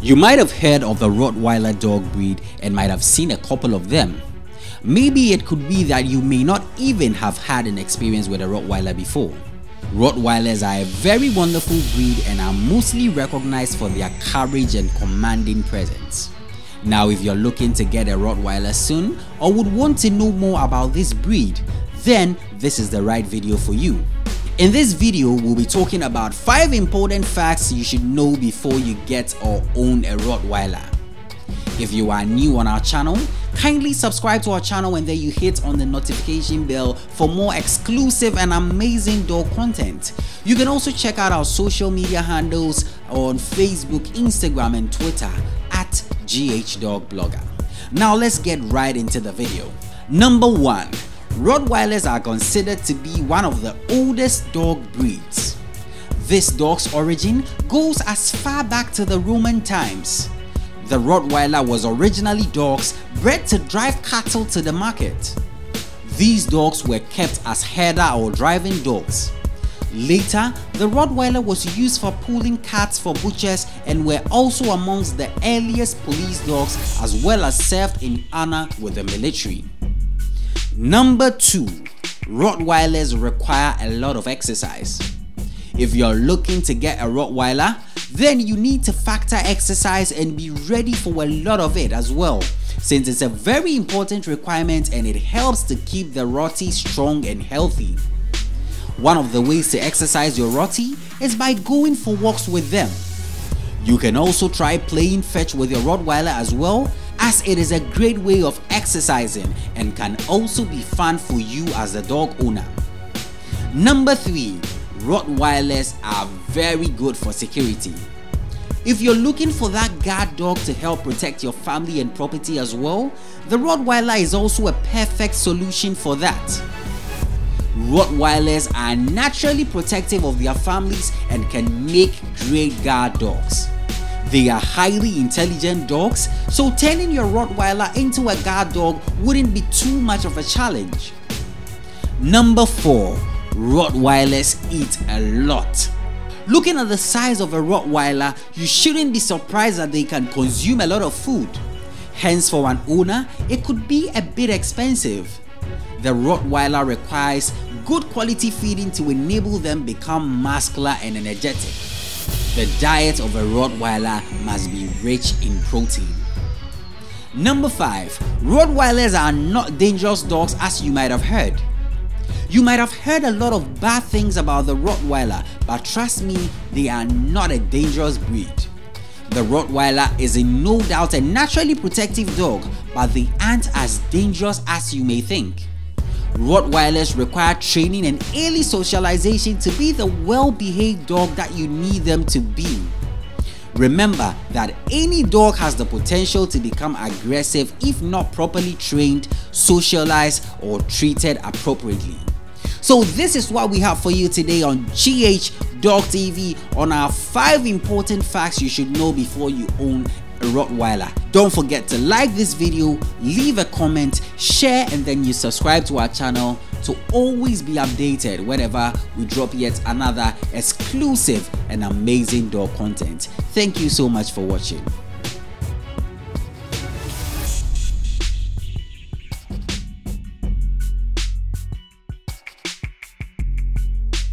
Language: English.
You might have heard of the Rottweiler dog breed and might have seen a couple of them. Maybe it could be that you may not even have had an experience with a Rottweiler before. Rottweilers are a very wonderful breed and are mostly recognized for their courage and commanding presence. Now, if you're looking to get a Rottweiler soon or would want to know more about this breed, then this is the right video for you. In this video, we'll be talking about 5 important facts you should know before you get or own a Rottweiler. If you are new on our channel, kindly subscribe to our channel and then you hit on the notification bell for more exclusive and amazing dog content. You can also check out our social media handles on Facebook, Instagram and Twitter at GHDogBlogger. Now let's get right into the video. Number 1. Rottweilers are considered to be one of the oldest dog breeds. This dog's origin goes as far back to the Roman times. The Rottweiler was originally dogs bred to drive cattle to the market. These dogs were kept as herder or driving dogs. Later, the Rottweiler was used for pulling carts for butchers and were also amongst the earliest police dogs, as well as served in honor with the military. Number 2. Rottweilers require a lot of exercise. If you're looking to get a Rottweiler, then you need to factor exercise and be ready for a lot of it as well, since it's a very important requirement and it helps to keep the Rottie strong and healthy. One of the ways to exercise your Rottie is by going for walks with them. You can also try playing fetch with your Rottweiler as well, as it is a great way of exercising and can also be fun for you as a dog owner. Number 3. Rottweilers are very good for security. If you're looking for that guard dog to help protect your family and property as well, the Rottweiler is also a perfect solution for that. Rottweilers are naturally protective of their families and can make great guard dogs. They are highly intelligent dogs, so turning your Rottweiler into a guard dog wouldn't be too much of a challenge. Number 4. Rottweilers eat a lot. Looking at the size of a Rottweiler, you shouldn't be surprised that they can consume a lot of food. Hence, for an owner, it could be a bit expensive. The Rottweiler requires good quality feeding to enable them become muscular and energetic. The diet of a Rottweiler must be rich in protein. Number 5. Rottweilers are not dangerous dogs, as you might have heard. You might have heard a lot of bad things about the Rottweiler, but trust me, they are not a dangerous breed. The Rottweiler is in no doubt a naturally protective dog, but they aren't as dangerous as you may think. Rottweilers require training and early socialization to be the well-behaved dog that you need them to be. Remember that any dog has the potential to become aggressive if not properly trained, socialized, or treated appropriately. So this is what we have for you today on GH Dog TV on our 5 important facts you should know before you own a Rottweiler. Don't forget to like this video, leave a comment, share, and then you subscribe to our channel to always be updated whenever we drop yet another exclusive and amazing dog content. Thank you so much for watching.